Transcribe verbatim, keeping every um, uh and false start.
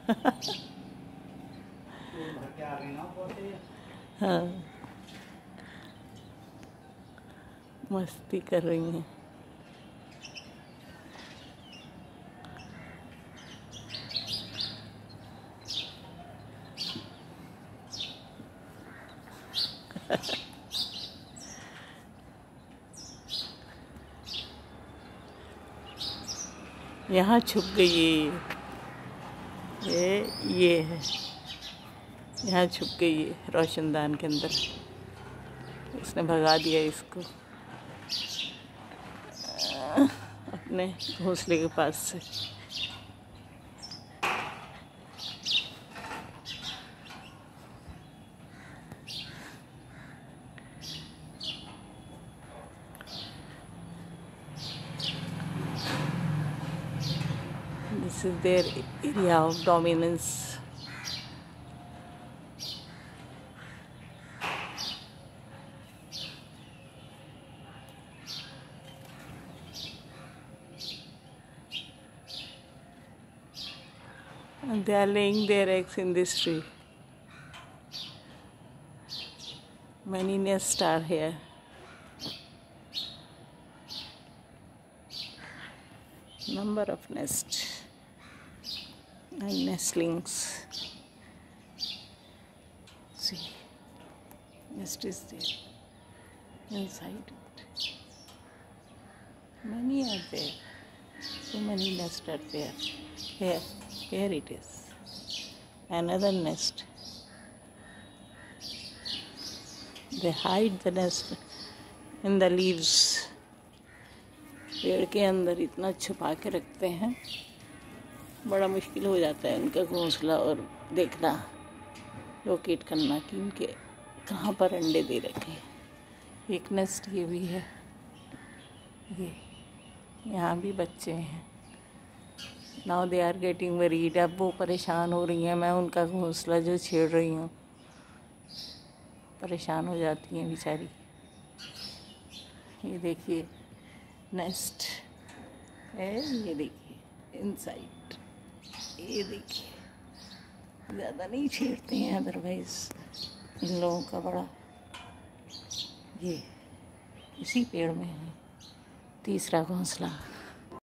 हाँ, मस्ती कर रही हैं। यहाँ छुप गई है ये ये है, यहाँ छुप गई है रोशनदान के अंदर। इसने भगा दिया इसको अपने घोंसले के पास से। This is their area of dominance. And they are laying their eggs in this tree. Many nests are here. Number of nests and nestlings. See, nest is there inside it. Many are there. So many nests are there. Here, here it is. Another nest. They hide the nest in the leaves. पेड़ के अंदर इतना छुपा के रखते हैं, बड़ा मुश्किल हो जाता है उनका घोंसला और देखना, लोकेट करना कि उनके कहाँ पर अंडे दे रखे हैं। एक नेस्ट ये भी है, ये यहाँ भी बच्चे हैं। Now they are getting worried. अब वो परेशान हो रही हैं, मैं उनका घोंसला जो छेड़ रही हूँ, परेशान हो जाती हैं बेचारी। ये देखिए नेस्ट है, ये देखिए इनसाइड, ये देखिए। ज़्यादा नहीं छेड़ते हैं अदरवाइज इन लोगों का बड़ा। ये इसी पेड़ में है तीसरा घोंसला।